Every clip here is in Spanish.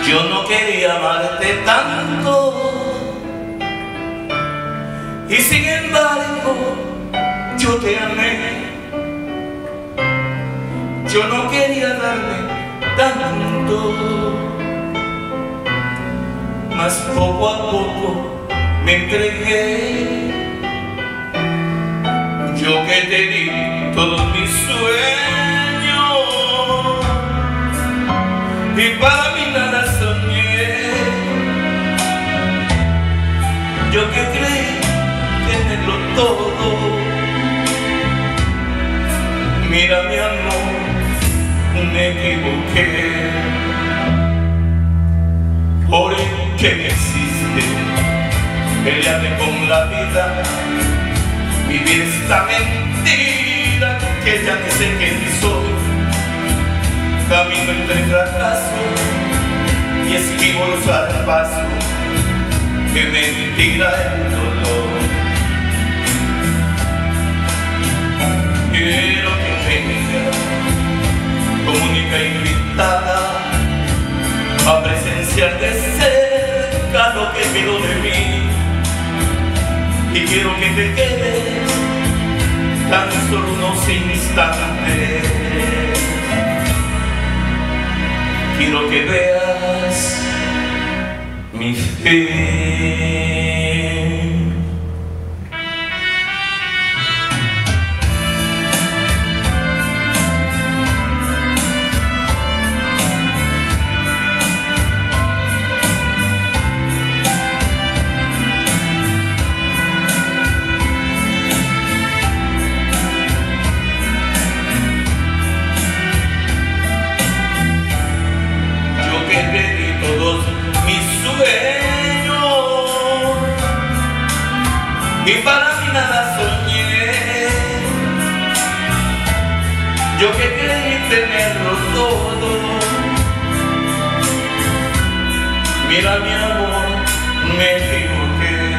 Yo no quería amarte tanto y sin embargo yo te amé. Yo no quería darme tanto, mas poco a poco me entregué. Yo que te di todos mis sueños y para mí nada soñé. Yo que creí tenerlo todo. Mira mi amor, me equivoqué. Por el que me existe, pelearme con la vida, vivir esta mentira que ya ni sé quién soy. Camino entre fracasos y esquivo los zarpazos, que mentira el dolor. Quiero que venga como única invitada a presenciar de cerca lo que quedó de mí. Y quiero que te quedes tan solo unos instantes. Quiero que veas mi fe. Y para mí nada soñé. Yo que creí tenerlo todo. Mira mi amor, me equivoqué.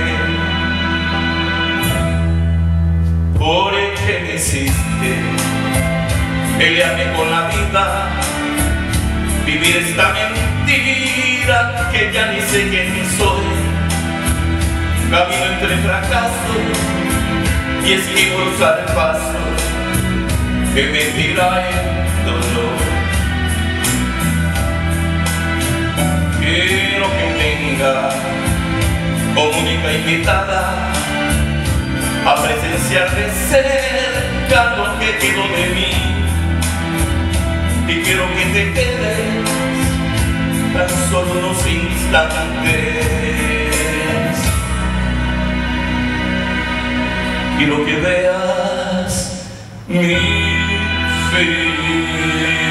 Por el que me hiciste pelearme con la vida, vivir esta mentira que ya ni sé quién soy. Camino entre fracasos y esquivo los zarpazos, que me tira el dolor. Quiero que venga como única invitada a presenciar de cerca lo que quedó de mí. Y quiero que te quedes tan solo unos instantes. Quiero que veas mi fe.